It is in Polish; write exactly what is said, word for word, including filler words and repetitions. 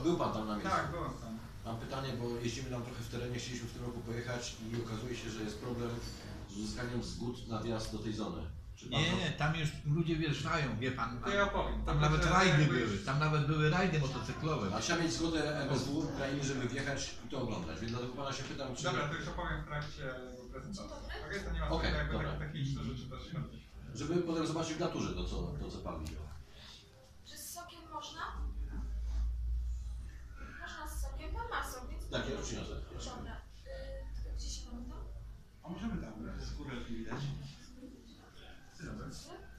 był pan tam na miejscu? Tak, byłem tam. Mam pytanie, bo jeździmy tam trochę w terenie, chcieliśmy w tym roku pojechać i okazuje się, że jest problem z uzyskaniem zgód na wjazd do tej zony. Czy pan Nie, to... nie, tam już ludzie wjeżdżają, wie pan. To ja opowiem. Tam To nawet znaczy, rajdy jakby- były, tam nawet były rajdy motocyklowe. A trzeba mieć zgodę M S W Ukrainy, żeby wjechać i to oglądać, więc dlatego pana się pytam, czy... Dobra, to już opowiem w trakcie jego prezentacji. Okej, to nie ma Okej, okay, jakby dobra. takie techniczne rzeczy też. Żeby potem zobaczyć w naturze to, co, to, co pan widział. Czy z sokiem można? Można z sokiem, pan ma sok, więc... Tak, ja już przyniosę. Dobra. Y, gdzie się mamy tam? A możemy tam, z góry widać. Dzień dobry. Gdzie?